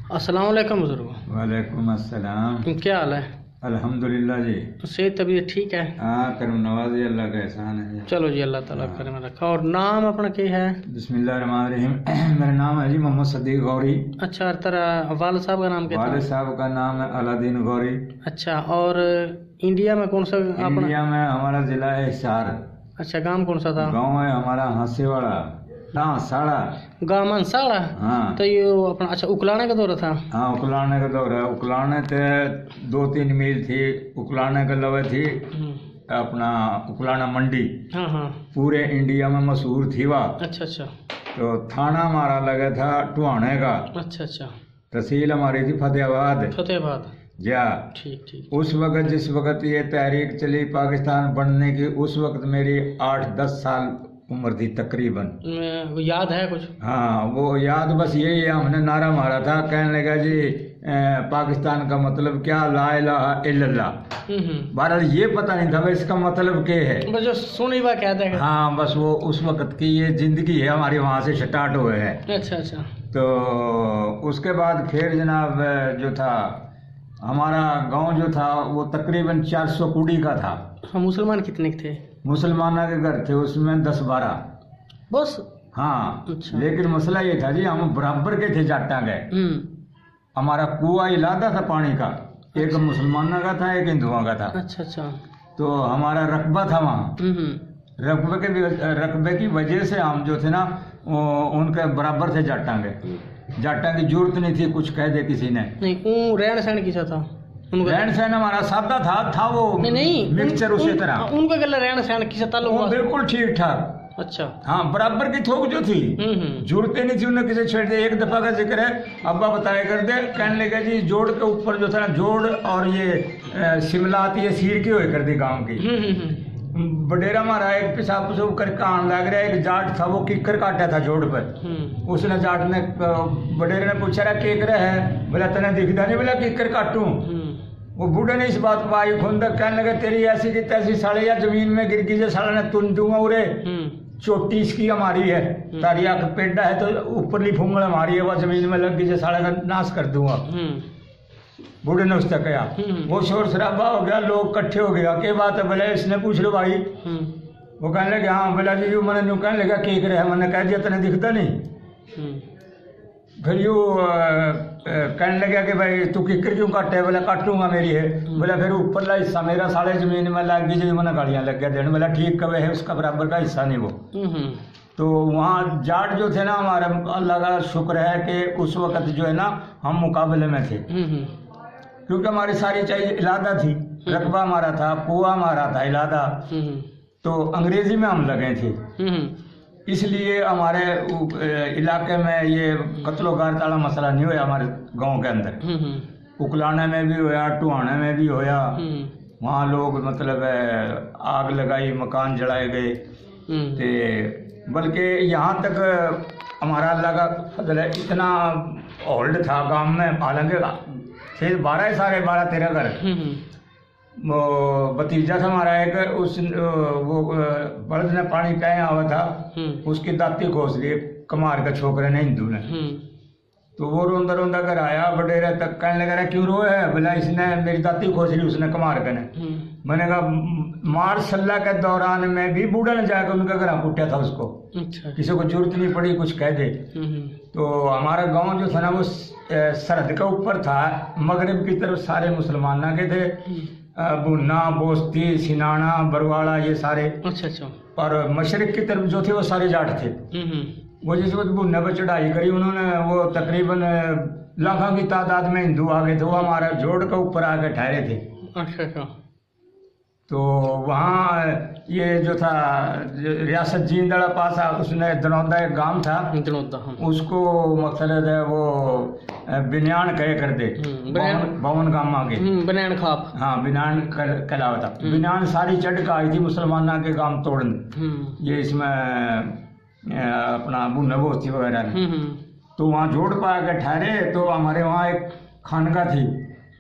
अस्सलाम वालेकुम बुजुर्ग। वालेकुम अस्सलाम। क्या हाल है? अल्हम्दुलिल्लाह जी। सेहत तबीयत ठीक है? हाँ, करम नवाजी, अल्लाह का एहसान है। चलो जी, अल्लाह ताला करम रखा। और नाम अपना क्या है? बिस्मिल्लाहिर्रहमानिर्रहीम। मेरा नाम है जी मोहम्मद सदीक गौरी। अच्छा, तेरा वालिद साहब का नाम क्या था? वालिद साहब का नाम है अलादीन गौरी। अच्छा, और इंडिया में कौन सा अपना? इंडिया में हमारा जिला है हिसार। अच्छा, गांव कौन सा था? गांव है हमारा हंसेवाड़ा, साड़ा। गांव मनसाड़ा। हाँ। तो ये अपना अच्छा उकलाने का दौरा था? हाँ, उकलाने का दौर है। उकलाने ते 2-3 मील थी। उकलाने के लवे थी अपना उकलाना मंडी। हाँ हाँ। पूरे इंडिया में मशहूर थी वह। अच्छा अच्छा। तो थाना हमारा लगा था टुहाने का। अच्छा अच्छा। तहसील हमारी थी फतेहाबाद। फतेहाबाद। जा ठीक ठीक। उस वक्त जिस वक्त ये तहरीक चली पाकिस्तान बनने की, उस वक्त मेरी 8-10 साल उम्र थी तकरीबन। याद है कुछ? हाँ, वो याद बस यही है, हमने नारा मारा था, कहने लगा जी पाकिस्तान का मतलब क्या, ला इलाहा इल्लल्लाह। बहरहाल ये पता नहीं था भाई इसका मतलब क्या है, बस जो सुनी हुआ कहते हैं। हाँ, बस वो उस वक्त की ये जिंदगी है हमारी, वहाँ से स्टार्ट हुए है। अच्छा अच्छा। तो उसके बाद फिर जनाब जो था हमारा गांव जो था वो तकरीबन 400 कुड़ी का था। हाँ, मुसलमान कितने के थे? मुसलमाना के घर थे उसमें 10-12 बस। हाँ। अच्छा। लेकिन मसला ये था जी, हम बराबर के थे जाटा गए। हमारा कुआं इलादा था पानी का, एक मुसलमाना का था, एक हिंदुओं का था। अच्छा अच्छा। तो हमारा रकबा था वहाँ। रकबे की वजह से हम जो थे ना उनके बराबर थे जाटा के। जाटा की जरूरत नहीं थी कुछ कह दे किसी ने। नहीं, रहन सहन किसा था? रहन सहन हमारा सादा था वो नहीं मिक्सचर उसी तरह। उनका गला रहन सहन किसा ताल्लुक? वो बिल्कुल ठीक ठाक। अच्छा। हाँ, बराबर की थोक जो थी, जुड़ते नहीं थी, उन्हें किसी छेड़ दे। एक दफा का जिक्र है, अब्बा बताया कर दे, कहने लगे जी जोड़ के ऊपर जो था ना, जोड़ और ये शिमलात ये सीर की हुई कर दी गाँव की। बडेरा मारा एक पेशाब पुशाब करके आने लग रहा है। एक जाट था वो किकर काटा था जोड़ पर। उसने जाट ने बडेरे ने पूछा रहा केकर है, बोला तने दिखता नहीं, बोला किकर काटूं। वो बूढ़े ने इस बात पर आई खुंदक, कहने लगे तेरी ऐसी की तैसी साले या जमीन में गिर गई, साले ने तुन दूंगा उरे। चोटी इसकी हमारी है, तारी आंख पेड़ा है तो ऊपरली फूंगड़ हमारी है, वह जमीन में लग गई साले का नाश कर दूंगा। बूढ़े ने उससे कहा। वो शोर शराबा हो गया, लोग इकट्ठे हो गया, क्या बात है, बोले इसने पूछ लो भाई। वो कहने लगे हाँ, बोला जी यू मैंने यूँ कहने लगा केक रहे, मैंने कह दिया तने दिखता नहीं। फिर यू कहने लगा कि भाई तू किकर क्यों काटे, बोला काटूंगा मेरी है। बोला फिर ऊपर ला हिस्सा मेरा साढ़े जमीन में लग गई, मैंने गाड़ियाँ लग गया देने। बोला ठीक कवे है, उसका बराबर का हिस्सा नहीं वो। तो वहाँ जाट जो थे ना हमारे, अल्लाह का शुक्र है कि उस वक्त जो है ना हम मुकाबले में थे, क्योंकि हमारी सारी चीज इलादा थी। रकबा हमारा था, कुआ हमारा था इलादा। तो अंग्रेजी में हम लगे थे, इसलिए हमारे इलाके में ये कत्लो गारत वाला मसला नहीं हुआ हमारे गांव के अंदर। उकलाने में भी होया, टुहाने में भी होया। वहाँ लोग मतलब आग लगाई, मकान जलाए गए थे। बल्कि यहाँ तक हमारा अल्लाह का फजल है, इतना होल्ड था गांव में। हालांकि 12-13 घर। वो भतीजा था हमारा एक, उस वो बल्द ने पानी कहे आवा था, उसकी दाती खोस ली कमार के छोकरे ने, हिंदू ने। तो वो रोंदा रोंदा घर आया बडेरे तक, कहने लगा क्यों रोए है, बोला इसने मेरी दाती खोस ली, उसने कमार के ने। मैंने कहा मार सल्ला के दौरान में भी बूढ़ा ने जाकर उनका घर कुटिया था उसको। अच्छा। किसी को जरूरत नहीं पड़ी कुछ कह दे। तो हमारा गांव जो था ना वो सरहद के ऊपर था, मगरब की तरफ सारे मुसलमाना के थे, बुन्ना, बोस्ती, सिनाना, बरवाड़ा ये सारे। अच्छा अच्छा। और मशरक की तरफ जो थे वो सारे जाट थे। वो जिस वक्त बुन्ना पर चढ़ाई करी उन्होंने, वो तकरीबन लाखों की तादाद में हिंदू आ गए थे, वो हमारा जोड़ के ऊपर आके ठहरे थे। अच्छा अच्छा। तो वहाँ ये जो था रियासत जींदड़ा पास, उसने दनौदा एक गांव था, उसको मकसद है वो बिन्यान कहे कर दे, बावन गांव आगे बिन्यान खाप। हाँ, बिन्यान कहलावा था। बिन्यान सारी चढ़ के आई थी मुसलमाना के गांव तोड़ने, ये इसमें अपना बुन्ना बोस्ती वगैरह। तो वहाँ जोड़ पा के ठहरे। तो हमारे वहाँ एक खानका थी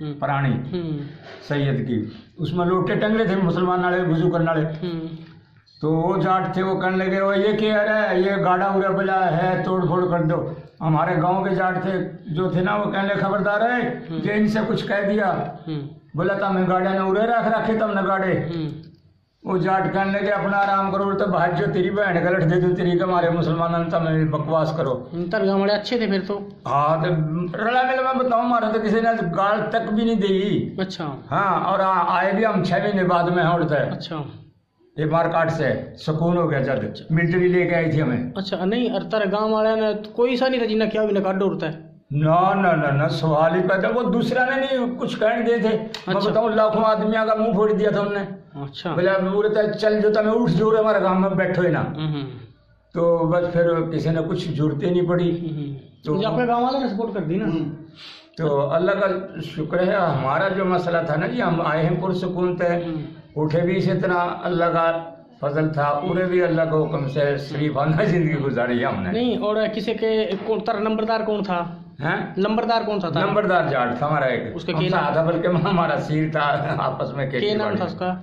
पुरानी सैयद की, उसमें लोटे टंगे थे मुसलमान वाले वजू करने वाले। तो वो जाट थे, वो कहने लगे वो ये क्या है, ये गाड़ा उड़ा बला है, तोड़ फोड़ कर दो। हमारे गांव के जाट थे जो थे ना, वो कहने लगे खबरदार है जे इनसे कुछ कह दिया, बोला था मैं गाड़ा ने उड़े रख रखे तब न गाड़े। वो जाट कहने लगे अपना आराम करो, तो भाई जो तेरी बहन गलत दे दो तेरी के हमारे मुसलमानों ने तब बकवास करो। तरगामड़े अच्छे थे फिर तो। हाँ तो रला मेला मैं बताऊँ, हमारा तो किसी ने गाल तक भी नहीं दी। अच्छा। हाँ, और आए भी हम 6 महीने बाद में उड़ता है। अच्छा। ये मारकाट से सुकून हो गया जब मिलिट्री लेके आई थी हमें। अच्छा, नहीं अर गाँव वाले ने कोई सा नहीं था जिन्हें क्या भी काट उड़ता है। ना ना ना ना सवाल ही पैदा, वो दूसरा ने नहीं कुछ कहने दे थे। मैं बताऊँ लाखों आदमियों का मुंह फोड़ दिया था उनने। अच्छा। बोला बोलता चल जो मैं उठ जोर हमारे गाँव में बैठो ही ना। तो बस फिर किसी ने कुछ जरूरत नहीं पड़ी, तो अपने गाँव वालों ने सपोर्ट कर दी ना। तो अल्लाह का शुक्र है। हमारा जो मसला था ना जी, हम आए हैं पुरसकून थे, उठे भी इसी तरह, अल्लाह का फजल था, पूरे भी अल्लाह के हुक्म से शरीफाना जिंदगी गुजारी है हमने। नहीं, और किसी के नंबरदार कौन था? हैं? नंबरदार कौन सा था? नंबरदार जाट था हमारा एक, उसका क्या नाम था? बल्कि हमारा सिर था आपस में। क्या नाम था उसका?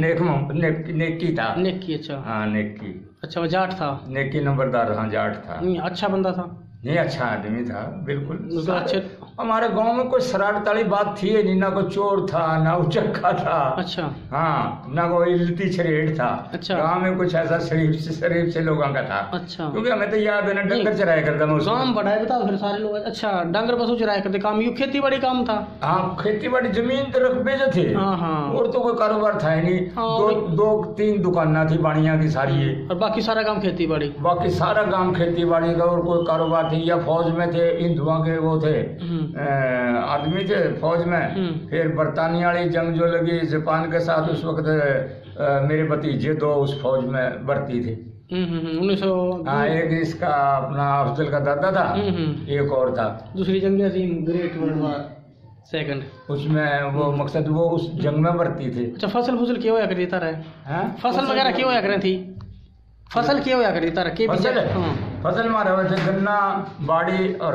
नेकी था। नेकी। अच्छा। हाँ नेकी। अच्छा, वो जाट था? नेकी नंबरदार, हाँ जाट था। अच्छा बंदा था? नहीं, अच्छा आदमी था बिल्कुल। अच्छे। हमारे गांव में कोई शरारत वाली बात थी नहीं, ना कोई चोर था ना उचक्का था। अच्छा। हाँ, ना कोई इल्लती छरेड़ था। अच्छा। गांव में कुछ ऐसा शरीफ से लोगों का था। अच्छा। क्योंकि हमें तो याद है ना, डंगर चराया करता मैं गांव बड़ा है, बताओ फिर सारे लोग। अच्छा, डंगर पशु चराया करते, काम यू खेती बाड़ी काम था? हाँ, खेती बाड़ी जमीन तो रकबे जो थे। हाँ। और तो कोई कारोबार था ही नहीं। दो 3 दुकाना थी बाड़िया की सारी, और बाकी सारा काम खेती बाड़ी। बाकी सारा काम खेती बाड़ी का, और कोई कारोबार थी या फौज में थे, हिंदुओं के वो थे आदमी थे फौज में। फिर बरतानिया वाली जंग जो लगी जापान के साथ, उस वक्त मेरे भतीजे 2 उस फौज में भर्ती थे। 1900। हाँ, एक इसका अपना अफजल का दादा था, एक और था। दूसरी जंग ग्रेट वर्ल्ड वार सेकंड, उसमें वो मकसद वो उस जंग में भर्ती थे। अच्छा, फसल क्यों होया करती था? फसल वगैरह क्यों होया करी थी? फसल क्यों होया करती था? फसल मारे हुए थे गन्ना, बाड़ी और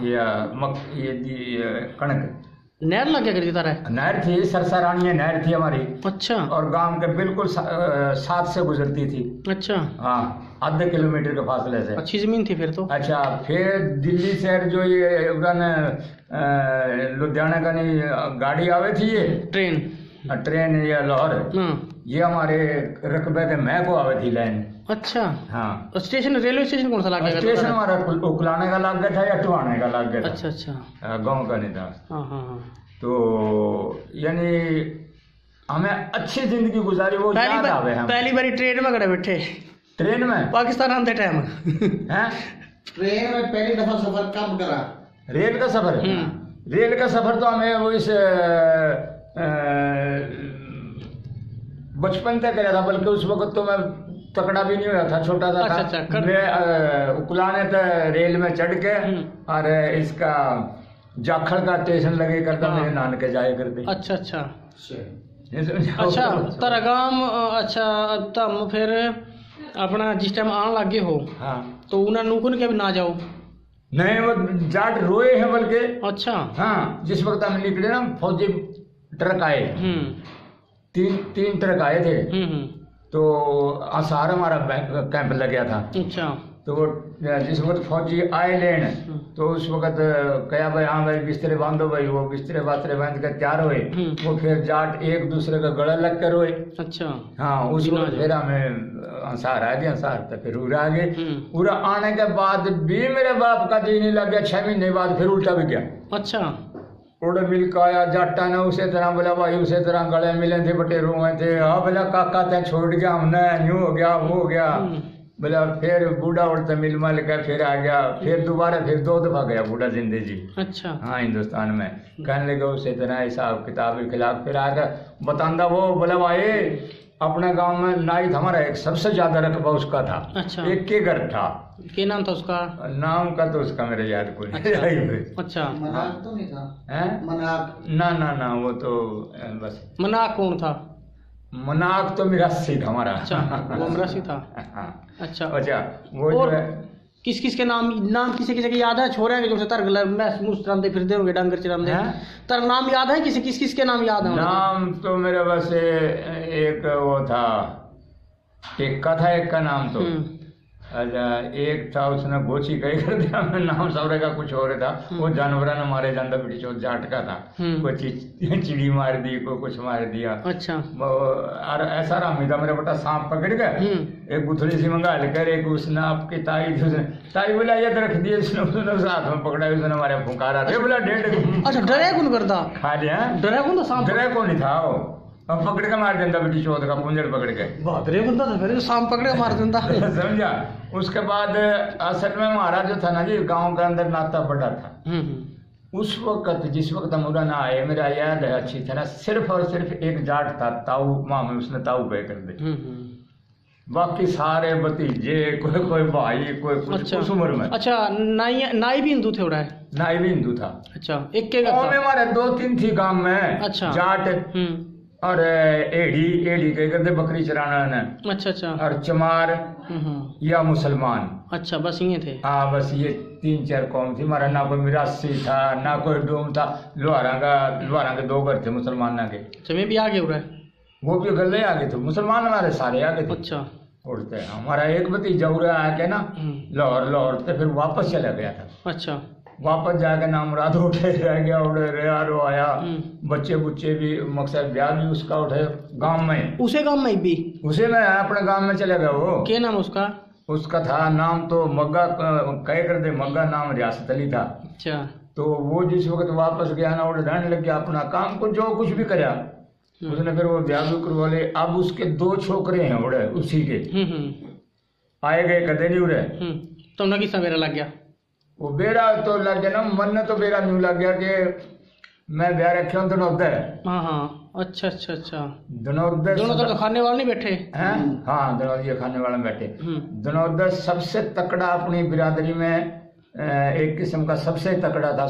ये कणक। नहर लग गया करती था? नहर थी, सरसरानी नहर थी हमारी। अच्छा। और गांव के बिल्कुल साथ से गुजरती थी। अच्छा। हाँ, आधे किलोमीटर के फासले से। अच्छी जमीन थी फिर तो। अच्छा, फिर दिल्ली शहर जो ये लुधियाना का नहीं गाड़ी आवे थी, ये ट्रेन या लाहौर, ये हमारे रकबे के मैं को आवे थी लाइन। अच्छा। हाँ। स्टेशन, रेलवे स्टेशन कौन सा लग गया? स्टेशन हमारा उकलाने का लग गया था या टुहाने का लग गया था। अच्छा अच्छा। गांव का नहीं था। हाँ। तो यानी हमें अच्छी जिंदगी गुजारी, वो याद आवे। हम पहली बारी ट्रेन में गए बैठे। ट्रेन में पाकिस्तान आते टाइम हैं? ट्रेन में पहली दफा सफर कब करा? रेल का सफर? रेल का सफर तो हमें वो इस बचपन तक करा था, बल्कि उस वक्त तो मैं तकड़ा भी नहीं हुआ था, छोटा सा था। अच्छा, मैं उकलाने तक रेल में चढ़ के और इसका जाखड़ का स्टेशन लगे करता, मेरे नानके जाए करते। अच्छा अच्छा अच्छा। तरगाम। अच्छा, तब फिर अपना जिस टाइम आने लगे हो, हाँ, तो उन्हें नूकुन के भी ना जाओ? नहीं, वो जाट रोए हैं बल्कि। अच्छा। हाँ, जिस वक्त हम निकले ना, फौजी ट्रक आए, 3 ट्रक आए थे। तो आसार हमारा कैंप लग गया था। अच्छा। तो वो जिस वक्त फौजी आए लेन, तो उस वक्त कहा भाई हाँ भाई बिस्तरे बांधो भाई, वो बिस्तरे बास्तरे बांध कर तैयार हुए। वो फिर जाट एक दूसरे का गला लग कर रोए। अच्छा। हाँ, उस वक्त फिर हमें अंसार आ गया, अंसार तो फिर उड़ा आ गए। उड़ा आने के बाद भी मेरे बाप का जी नहीं लग गया, 6 महीने बाद फिर उल्टा भी गया। अच्छा। उड़ मिल का आया जाटा ने उसे तरह बोला भाई, उसे तरह गले मिले थे, बटे रुए थे। हाँ बोला काका तय छोड़ गया हमने, यूं हो गया वो हो गया। बोला फिर बूढ़ा उड़ता मिल मल का फिर आ गया, फिर दोबारा फिर 2 दफा गया बूढ़ा जिंदगी। अच्छा। हाँ, हिंदुस्तान में कहने लगे उसे तरह हिसाब किताब के खिलाफ। फिर आकर बतांदा वो बोला भाई अपने गांव में नाई था हमारा, एक सबसे ज्यादा रकबा उसका था। अच्छा। एक के घर था। क्या नाम था उसका? नाम का तो उसका मेरे याद कोई नहीं। अच्छा। मनाक तो नहीं था? मनाक? ना, वो तो बस। मनाक कौन था? मनाक तो मिरासी था हमारा। अच्छा, वो मिरासी था। अच्छा। वो जो है किस किस के नाम किसी किसी के याद है? छोरे के जो तर मैस मुस चरांदे फिरदे होंगे, डांगर चरांदे, तर नाम याद है? किस किस के नाम याद है? नाम तो मेरे बस एक वो था एक का था, एक का नाम तो अच्छा, एक था उसने गोची कही कर दिया, नाम सबरे का कुछ और था। वो जानवर ने मारे जाता बिटी चो जाट का था, कोई चिड़ी मार दी, कोई कुछ मार दिया। अच्छा। और ऐसा रामी था मेरा बेटा, सांप पकड़ गए, एक गुथली सी मंगा लेकर, एक उसने आपकी ताई थी, उसने ताई बोला ये रख दिए, उसने हाथ में पकड़ा, उसने हमारे फुंकारा, अरे बोला 1.5। अच्छा, डरे कौन करता खा लिया, डरे कौन था, डरे कौन नहीं था वो, अब पकड़ के मार देता बेटी चौथ का पुंजड़ पकड़ के, बहादुर बंदा था फिर, सांप पकड़ के मार देता। समझा। उसके बाद असल में हमारा जो था ना जी, गांव के अंदर नाता बड़ा था। उस वक्त जिस वक्त मुरा ना आए, मेरा याद है अच्छी तरह, सिर्फ और सिर्फ एक जाट था, ताऊ माँ में, उसने ताऊ पे कर दे, बाकी सारे भतीजे, कोई भाई, कोई कुछ। अच्छा। उस उम्र में। अच्छा, नाई भी हिंदू थे उड़ा है? नाई भी हिंदू था। अच्छा, एक के हमारे 2-3 थी गांव में। अच्छा। जाट और एड़ी कह करते बकरी चराना ने। अच्छा अच्छा। और चमार या मुसलमान। अच्छा, बस ये थे। हाँ, बस ये 3-4 कौम थी हमारा, ना कोई मिरासी था, ना कोई डोम था। लोहारा के 2 घर थे मुसलमान के। अच्छा, मैं भी आगे उड़ा, वो भी गले आगे थे, मुसलमान हमारे सारे आगे थे। अच्छा। उड़ते हमारा एक भतीजा उड़ा आके ना लाहौर से, फिर वापस चला गया था। अच्छा। वापस जाकर नाम रात उठे रह गया, उड़े रो आया, बच्चे बुच्चे भी, मकसद ब्याह भी उसका उठे गांव में, उसे गांव में भी, उसे में अपने गांव में चले गए। वो क्या नाम उसका था नाम तो मग्गा कह कर दे, मग्गा नाम रियासत अली था। अच्छा। तो वो जिस वक्त वापस गया ना, उड़े रहने लग गया अपना काम को, जो कुछ भी कराया उसने, फिर वो ब्याह भी करवा ले। अब उसके 2 छोकरे हैं उड़े उसी के, आए गए कदे नहीं उड़े। तो ना किसा मेरा लग गया, वो बेरा तो लग गया ना, मन ने तो बेरा न्यू लग गया कि मैं ब्याह रखे हूँ दनौदे। हाँ। अच्छा अच्छा अच्छा। दनौदे दोनों तो खाने वाले नहीं बैठे हैं। हाँ, दनौदे खाने वाले बैठे। दनौदे सबसे तकड़ा अपनी बिरादरी में, एक किस्म का सबसे तकड़ा था,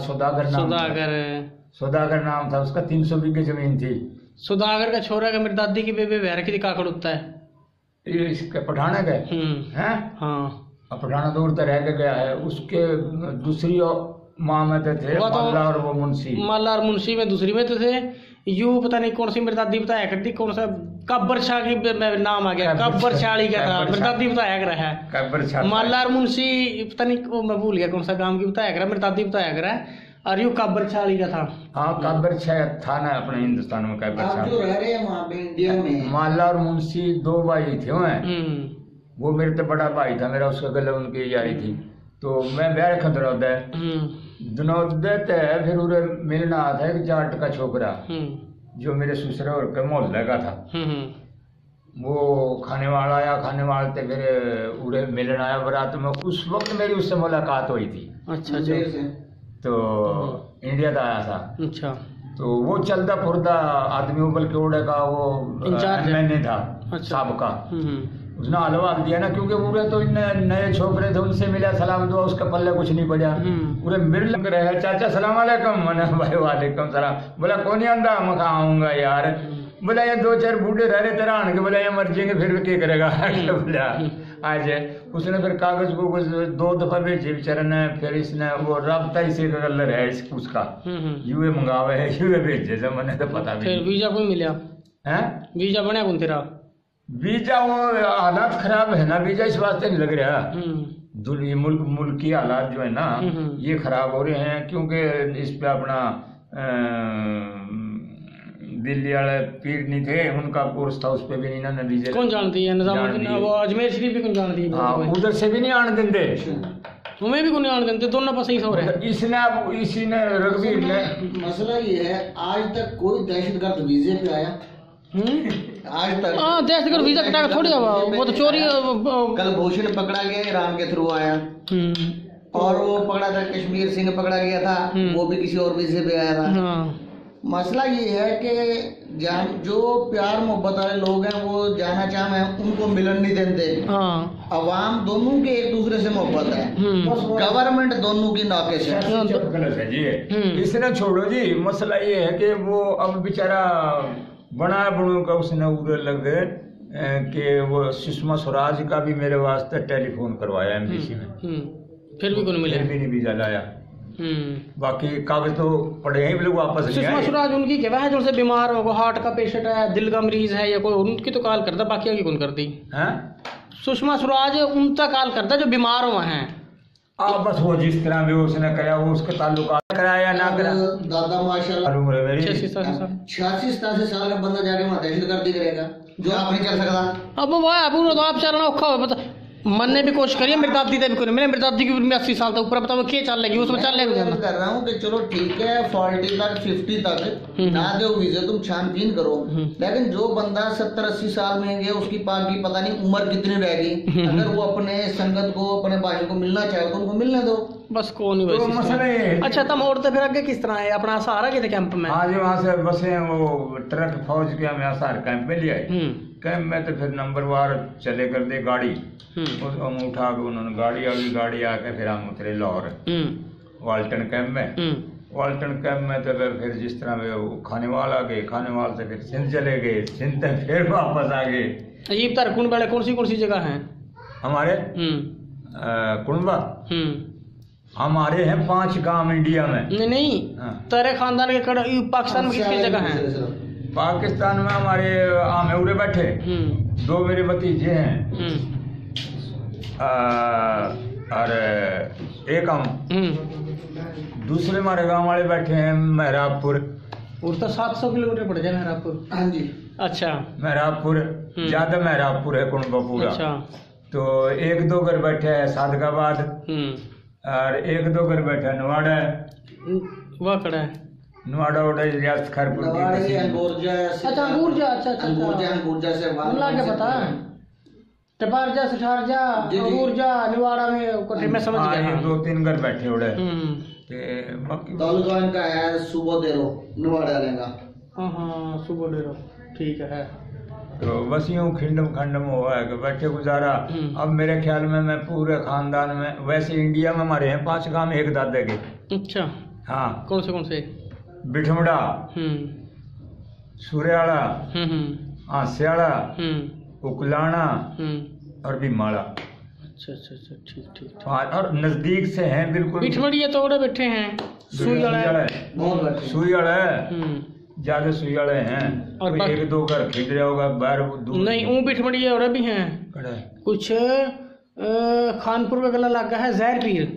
सौदागर नाम था उसका। 300 बीघे जमीन थी। सौदागर का छोरा का मेरी दादी की बेबे ब्याह रखी थी, काकड़ उठता है इसके पठाने गए हैं। हाँ, पठाना दूर तक रह के गया है। उसके दूसरी माँ में थे माला और वो मुंशी, माला और मुंशी में दूसरी में तो थे। यू पता नहीं कौन सी मेरी दादी बताया करती, कौन सा कब्बर शाह की नाम आ गया, कब्बर शाली का था, मेरी दादी बताया कर है। कब्बर शाह, माला और मुंशी पता नहीं, वो मैं भूल गया कौन सा गांव की बताया कर, मेरी दादी बताया कर है। और यू कब्बर शाली का था। हाँ, कब्बर शाह था ना अपने हिंदुस्तान में, कब्बर शाह जो रह रहे हैं वहाँ पे इंडिया में। माला और मुंशी 2 भाई थे। वो मेरे तो बड़ा भाई था मेरा, उसके गले उनकी आई थी। तो मैं ब्याह रखा दनौदे थे। फिर उरे मिलना था एक जाट का छोकरा, जो मेरे ससुर और के मोहल्ले का था। वो खाने वाला आया, खाने वाले थे, फिर उरे मिलना आया बारात में। उस वक्त मेरी उससे मुलाकात हुई थी। अच्छा अच्छा। तो इंडिया का आया था। अच्छा। तो वो चलता फुरता आदमी उबल के उड़े का वो मैंने था। अच्छा। सबका उसने हलवा दिया ना, क्योंकि पूरे तो इन नए छोकरे थे, उनसे मिला, सलाम दुआ, उसका पल्ले कुछ नहीं पड़ा। पूरे मिल लग रहे, चाचा सलाम वालेकुम, मैंने भाई वालेकुम सलाम। बोला कौन ही आंदा, मैं आऊंगा यार। बोला ये 2-4 बूढ़े रह रहे तेरा आन के, बोला ये मर जाएंगे फिर क्या करेगा। बोला आज उसने फिर कागज को 2 दफा भेजे बेचारे ने। फिर इसने वो रब्ता इसे कलर है उसका, यूए मंगावे है, यूए भेजे से, मैंने तो पता भी। वीजा कोई मिला है? वीजा बने कौन तेरा? वीजा वो हालात खराब है ना, वीजा इस वास्ते नहीं लग रहा। ये मुल्क की हालात जो है ना, ये खराब हो रहे हैं, क्योंकि इस पे अपना दिल्ली वाले पीर नहीं थे, उनका कोर्स था, उस पे भी नहीं ना वीजा। कौन जानती है? वो अजमेर शरीफ भी कौन जानती है? हाँ, उधर से भी नहीं आने देते, तुम्हें भी कौन नहीं आने देते, दोनों पास ही हो रहे हैं। इसी ने रघुवीर ने, मसला ये है आज तक कोई दहशतगर्द वीजे पे आया आज तक। हाँ, दहशतगर्द वीजा कटा थोड़ी हुआ, वो तो चोरी। कल भूषण पकड़ा गया, ईरान के थ्रू आया। और वो पकड़ा था कश्मीर सिंह पकड़ा गया था, वो भी किसी और वीजे पे आया था। मसला ये है कि जो प्यार मोहब्बत वाले लोग हैं वो जाना चाहे उनको मिलन नहीं देते। अवाम दोनों के एक दूसरे से मोहब्बत है, गवर्नमेंट दोनों की नाकिस है। गलत है जी, इसने छोड़ो जी। मसला ये है कि वो अब बेचारा बना बनू का उसने उधर लग गए कि वो सुषमा स्वराज का भी मेरे वास्ते टेलीफोन करवाया एमबीसी में, फिर भी कोई मिला, फिर भी नहीं वीजा लाया। बाकी कागज तो पड़े हैं, लोग वापस नहीं सुषमा आए। स्वराज उनकी क्या है जो से बीमार हो, हार्ट का पेशेंट है, दिल का मरीज है या कोई, उनकी तो कॉल करता, बाकी की कौन करती? हैं? सुषमा स्वराज उन तक कॉल करता जो बीमार हुए हैं। बस वो जिस तरह भी उसने कराया, वो उसके ताल्लुकात कराया या ना कराया। दादा माशाल्लाह उम्र है मेरी 86-87 साल का बंदा जाके वहाँ दहशत गर्दी करेगा जो आप नहीं कर सकता। अब वो है तो आप चलना औखा हो, बता मन ने भी कोशिश करी है, मेरी दादी ने भी करी, मेरी दादी की उम्र 80 साल तक ऊपर, बताओ क्या चल लेगी उसमें, चल लेगा मैं कर रहा हूँ कि चलो ठीक है 40 तक 50 तक ना दो वीजा, तुम छानबीन करो, लेकिन जो बंदा 70-80 साल में गया उसकी पाक की पता नहीं उम्र कितनी रहेगी, अगर वो अपने संगत को अपने भाई को मिलना चाहे तो उनको मिलने दो, बस कौन ही तो मसला ये है। अच्छा तुम और तो फिर आगे किस तरह है अपना सहारा के कैंप में? हाँ जी, वहाँ से बसें वो ट्रक फौज के हम यहाँ सारे कैंप में ले आए। कैंप में तो फिर नंबरवार चले कर दे गाड़ी, हम उठा के उन्होंने गाड़ी आके फिर हम उतरे लाहौर वाल्टन कैंप में। वाल्टन कैंप में तो फिर जिस तरह में वो खानेवाल आ गए, खानेवाल से फिर सिंध चले गए, सिंध से फिर वापस आ गए। ये बता कुंड कौन सी जगह है हमारे कुंडवा हमारे हैं 5 गांव इंडिया में। नहीं तेरे खानदान के पाकिस्तान में किसकी जगह है? पाकिस्तान में हमारे आम उड़े बैठे 2 मेरे भतीजे हैं और एक हम, दूसरे हमारे गांव वाले बैठे हैं मेहराबपुर। तो 700 किलोमीटर पड़ जाए मेहराबपुर। हाँ जी अच्छा मेहराबपुर ज्यादा मेहराबपुर है कुंडवा पूरा। अच्छा तो 1-2 घर बैठे है सादगाबाद और 1-2 घर बैठा है नवाड़ा। वह कड़ा है नवाड़ा उड़ा रियासत खैरपुर की। अच्छा अंगूरजा से पता है टपारजा सठारजा अंगूरजा निवाड़ा में मैं समझ गया। 2-3 घर बैठे उड़े बाकी तालुका इनका है सुबोडेरो निवाड़ा रहेगा। हाँ सुबोडेरो ठीक है। तो बस यूँ खंडम हुआ है कि बैठे गुजारा। अब मेरे ख्याल में मैं पूरे खानदान में, वैसे इंडिया में हमारे हैं 5 गांव एक दादे के। अच्छा हाँ कौन से? बिठमड़ा, सूर्याड़ा, आस्याड़ा, उकलाना और भीमाड़ा। अच्छा ठीक। और नजदीक से हैं बिल्कुल। बिठमड़िया तो उड़े बैठे हैं, सुईयाड़ा ज्यादा सुईयाड़े हैं और 1-2 घर खिंच रहा होगा बाहर दूर। नहीं बिठमड़िया और भी हैं कुछ। खानपुर का गला लगा है जहर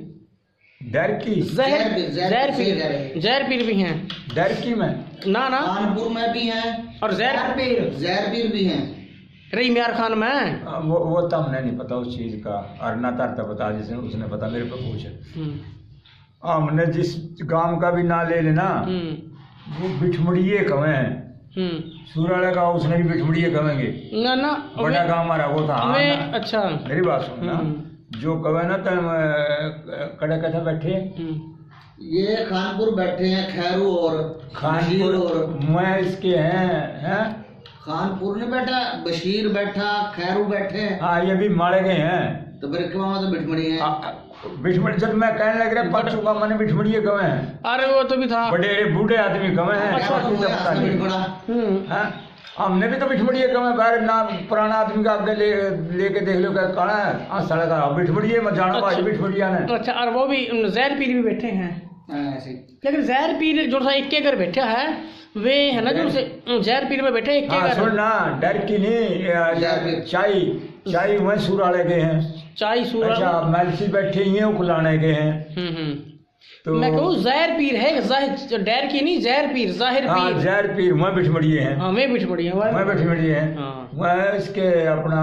पीर भी हैं डरकी में ना खानपुर में भी हैं और जहर पीर भी हैं रही म्यार खान में। वो तो हमने नहीं पता उस चीज का, और ना तरता पता जिसने उसने पता मेरे पे पूछे। हमने जिस गांव का भी ना ले लेना वो बिठमुड़िए कवे हैं। सूराड़ा का उसने भी बिठमुड़िए कवेंगे ना बड़ा गांव हमारा वो था। अच्छा मेरी बात सुनना, जो कवे ना तब कड़े कथे बैठे ये खानपुर बैठे हैं, खैरू और खानपुर और मैं इसके हैं खानपुर ने बैठा, बशीर बैठा, खैरू बैठे। हाँ ये भी मारे गए हैं। तो फिर क्यों तो बिठमड़ी है? बिठमड़ी जब मैं कहने लग रहा पड़ चुका मैंने बिठमड़िए कवे हैं। अरे वो तो भी था बड़े बूढ़े आदमी कवे हैं। हमने भी तो बिठमड़िए कवे बाहर ना पुराना आदमी का आगे लेके देख लो क्या कड़ा है सड़क बिठमड़िए में जाना भाई बिठमड़िया ने। अच्छा और वो भी जहर पीर भी बैठे हैं लेकिन जहर पीर जो सा एक घर बैठा है वे है ना जो जहर पीर में बैठे एक घर। सुन ना डर की नहीं चाई वह सूराले के हैं। चाई सूरा अच्छा मैलसी बैठे ही हैं खुलाने के हैं। तो मैं कहूँ जहर पीर है डर की नहीं जहर पीर जाहिर पीर। हाँ जहर पीर वह बिठमड़िए हैं। हाँ मैं बिठमड़िए हैं वह इसके अपना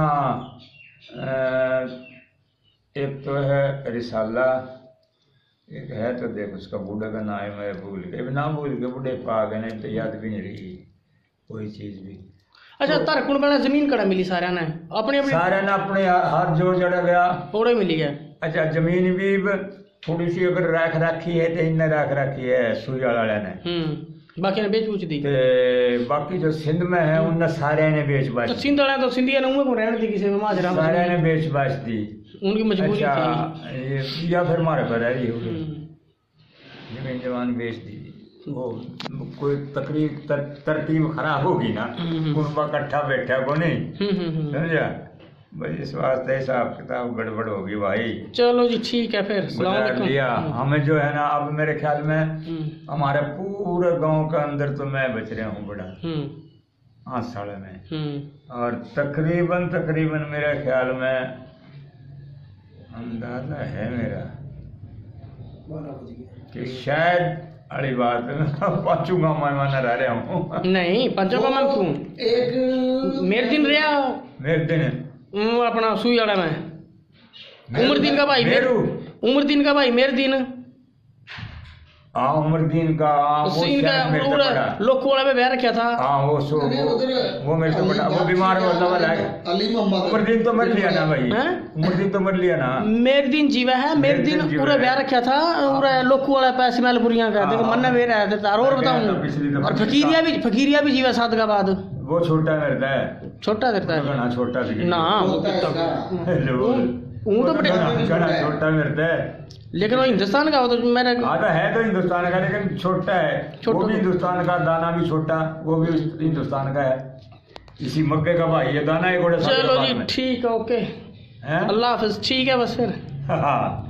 एक तो है रिसाला, एक है तो देख उसका बूढ़े का नाम मैं भूल गया, ना भूल के बूढ़े पा गए नहीं तो याद भी नहीं रही कोई चीज भी। अच्छा तार कुण बना जमीन कड़ा मिली सारा ने अपने हाथ जोड़ जड़ा गया थोड़े मिली है। अच्छा जमीन भी थोड़ी सी अगर रख रखी है तो इनने रख रखी है सूर्या वाले ने, बाकी ने बेच बूच दी। बाकी जो सिंध में है उनने सारे ने बेच बाच। सिंध वाले तो सिंधिया ने उनको रहने दी किसी में माजरा सारे ने बेच बाच दी उनकी मजबूरी थी या फिर मारे पर आई होगी जमीन जवान बेच दी। वो कोई तरतीब खराब होगी ना कुनबा इकट्ठा बैठा को नहीं समझा भाई इस वास्ते हिसाब किताब गड़बड़ होगी भाई। चलो जी ठीक है फिर, सलाम बता अलैकुम। लिया हमें जो है ना, अब मेरे ख्याल में हमारे पूरे गांव का अंदर तो मैं बच रहा हूँ बड़ा 8 साल में, और तकरीबन मेरे ख्याल में अंदाजा है मेरा कि शायद अड़ी बात पांचूंगा मैं रह रहा हूँ। नहीं पंचों का मन क्यों, एक मेरे दिन रहा मेरे दिन अपना सुई वाला में उम्र दिन का भाई मेरू उम्र दिन का भाई मेरे दिन उम्र दिन का वो इनका मेरे से बड़ा। लोको वाला में बह रखा था। वो मेरे से बड़ा, वो बीमार हो वाला है। अली मोहम्मद उम्र दिन तो मर लिया ना भाई, हैं? उम्र दिन तो मर लिया ना। मेरे दिन जीवा है, मेरे दिन पूरा बह रखा था, पूरा लोको वाला पैसे मैलपुरियां का देखो मन में रहा था। और बताऊं, और फकीरिया भी जीवा 7 का बाद वो छोटा मरता है, छोटा करता है घना छोटा ना वो तो बड़े घना छोटा मरता है, लेकिन वो हिंदुस्तान का हो तो मैंने आता है तो हिंदुस्तान का, लेकिन छोटा है। वो भी हिंदुस्तान का, दाना भी छोटा, वो भी हिंदुस्तान का है। इसी मक्के का भाई है दाना एक। चलो जी ठीक है, ओके, अल्लाह हाफिज, ठीक है बस फिर। हाँ।